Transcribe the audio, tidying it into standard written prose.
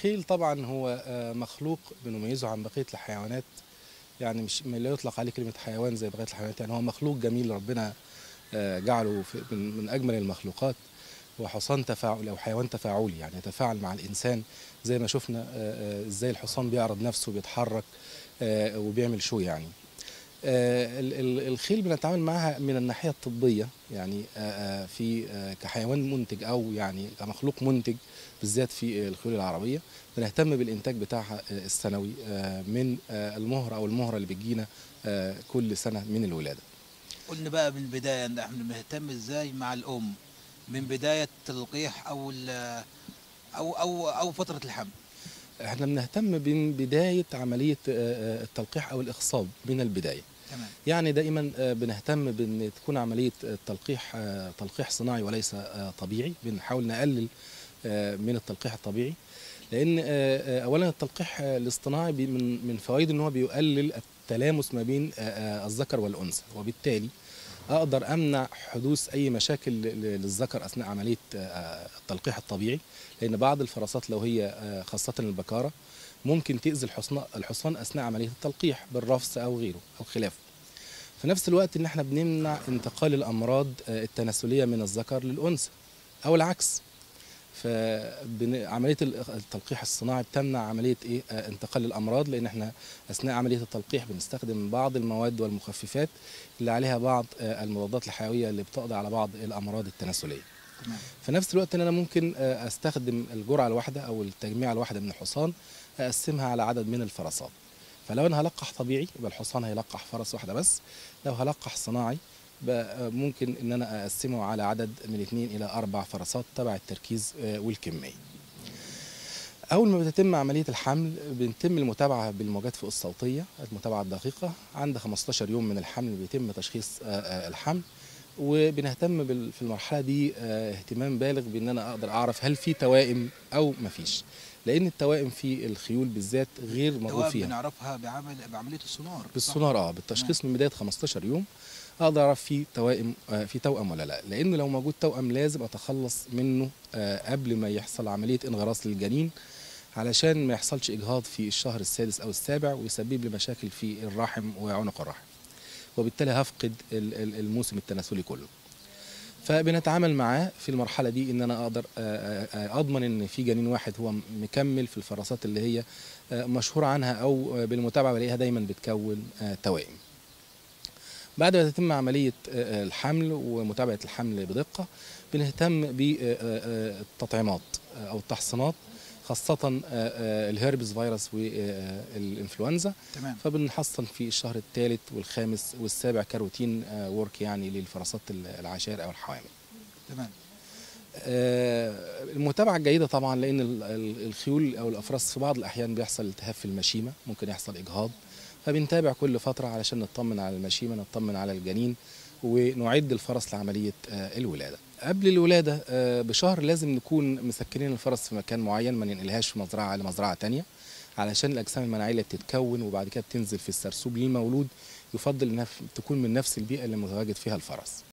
الخيل طبعا هو مخلوق بنميزه عن بقية الحيوانات. يعني مش لا يطلق عليه كلمة حيوان زي بقية الحيوانات، يعني هو مخلوق جميل ربنا جعله من أجمل المخلوقات. هو حصان تفاعلي أو حيوان تفاعلي، يعني يتفاعل مع الإنسان زي ما شفنا إزاي الحصان بيعرض نفسه وبيتحرك وبيعمل شو يعني. الخيل بنتعامل معها من الناحية الطبية، يعني في كحيوان منتج أو يعني كمخلوق منتج، بالذات في الخيول العربية بنهتم بالإنتاج بتاعها السنوي من المهرة أو المهرة اللي بتجينا كل سنة من الولادة. قلنا بقى من البداية ان احنا بنهتم ازاي مع الام من بداية التلقيح او او فترة الحمل. احنا بنهتم من بداية عملية التلقيح أو الإخصاب من البداية. تمام. يعني دائما بنهتم بأن تكون عملية التلقيح تلقيح صناعي وليس طبيعي. بنحاول نقلل من التلقيح الطبيعي، لأن أولا التلقيح الاصطناعي من فوائد أن هو بيقلل التلامس ما بين الذكر والأنثى، وبالتالي أقدر أمنع حدوث أي مشاكل للذكر أثناء عملية التلقيح الطبيعي. لأن بعض الفراسات لو هي خاصة البكارة ممكن تأذي الحصان أثناء عملية التلقيح بالرفس أو غيره أو خلافه. في نفس الوقت ان احنا بنمنع انتقال الامراض التناسليه من الذكر للانثى او العكس. فعمليه التلقيح الصناعي بتمنع عمليه انتقال الامراض، لان احنا اثناء عمليه التلقيح بنستخدم بعض المواد والمخففات اللي عليها بعض المضادات الحيويه اللي بتقضي على بعض الامراض التناسليه. تمام. في نفس الوقت ان انا ممكن استخدم الجرعه الواحده او التجميعه الواحده من الحصان اقسمها على عدد من الفرسات. فلو انا هلقح طبيعي يبقى الحصان هيلقح فرس واحده بس. لو هلقح صناعي ممكن ان انا اقسمه على عدد من 2 الى 4 فرسات تبع التركيز والكميه. اول ما بتتم عمليه الحمل بنتم المتابعه بالموجات فوق الصوتيه، المتابعه الدقيقه. عند 15 يوم من الحمل بيتم تشخيص الحمل، وبنهتم في المرحله دي اهتمام بالغ بان انا اقدر اعرف هل في توائم او مفيش، لان التوائم في الخيول بالذات غير مرغوب التوائم فيها. بنعرفها بعملية السونار، صح؟ بالسونار تمام. بالتشخيص من بدايه 15 يوم اقدر اعرف في توائم في توأم ولا لا، لان لو موجود توأم لازم اتخلص منه قبل ما يحصل عمليه انغراس للجنين، علشان ما يحصلش اجهاض في الشهر السادس او السابع ويسبب لي مشاكل في الرحم وعنق الرحم، وبالتالي هفقد الموسم التناسلي كله. فبنتعامل معاه في المرحله دي ان انا اقدر اضمن ان في جنين واحد هو مكمل في الفراسات اللي هي مشهور عنها او بالمتابعه بلاقيها دايما بتكون توائم. بعد ما تتم عمليه الحمل ومتابعه الحمل بدقه بنهتم بالتطعيمات او التحصينات، خاصة الهيربس فيروس والإنفلونزا. تمام. فبنحصن في الشهر الثالث والخامس والسابع كروتين وورك يعني للفراسات العشائر أو الحوامل. تمام. المتابعة الجيدة طبعا، لأن الخيول أو الأفراس في بعض الأحيان بيحصل التهاب في المشيمة، ممكن يحصل إجهاض، فبنتابع كل فترة علشان نطمن على المشيمة، نطمن على الجنين، ونعد الفرس لعملية الولادة. قبل الولادة بشهر لازم نكون مسكنين الفرس في مكان معين، ما ننقلهاش في مزرعة لمزرعة تانية، علشان الأجسام المناعية اللي بتتكون وبعد كده بتنزل في السرسوب للمولود يفضل إنها تكون من نفس البيئة اللي متواجد فيها الفرس.